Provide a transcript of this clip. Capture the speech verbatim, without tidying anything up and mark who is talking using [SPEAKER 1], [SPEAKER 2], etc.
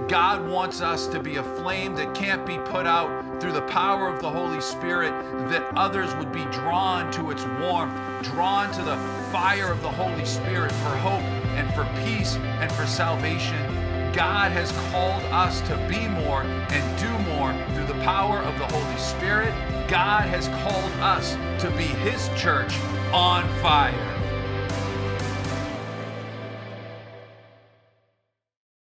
[SPEAKER 1] God wants us to be a flame that can't be put out through the power of the Holy Spirit, that others would be drawn to its warmth, drawn to the fire of the Holy Spirit for hope and for peace and for salvation. God has called us to be more and do more through the power of the Holy Spirit. God has called us to be His church on fire.